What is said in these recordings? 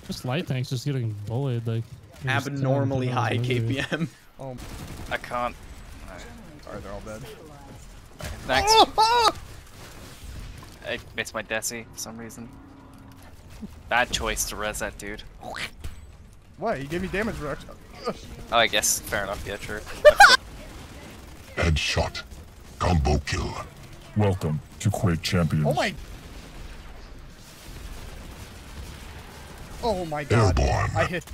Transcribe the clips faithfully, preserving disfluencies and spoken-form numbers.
This light tank's just getting bullied, like abnormally high K P M. Oh, I can't. alright, they're all dead. Next. Oh, oh! I missed my Desi for some reason. Bad choice to res that dude. What? He gave me damage reduction. Oh, I guess. Fair enough. Yeah, true. Headshot. Combo kill. Welcome to Quake Champions. Oh my. Oh my god. Airborne. I hit.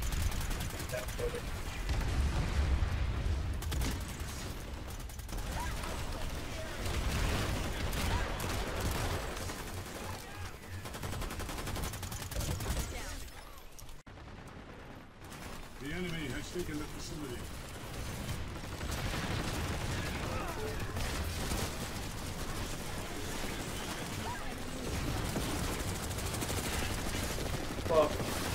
The enemy has taken the facility. Fuck.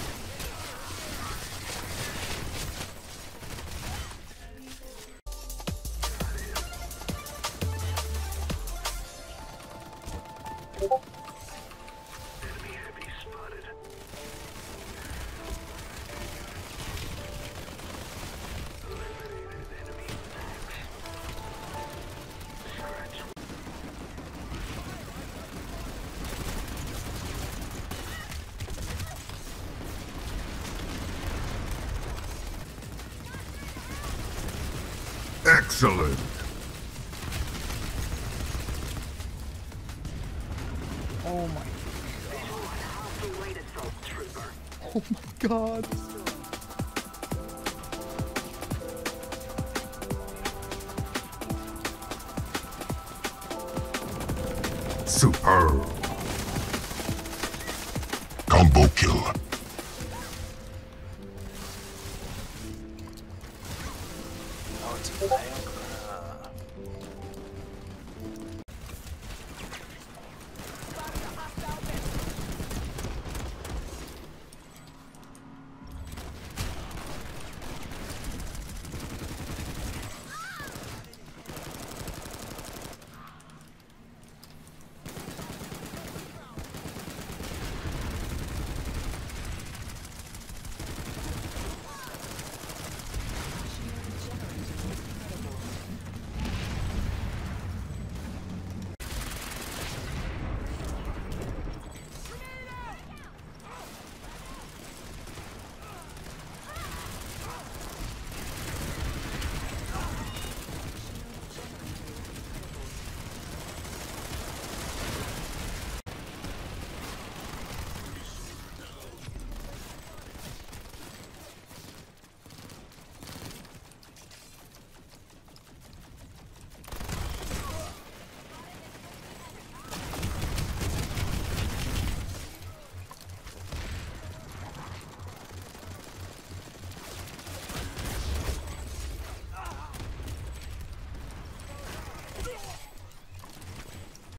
Excellent. Oh my. Oh my god. Superb. Combo kill.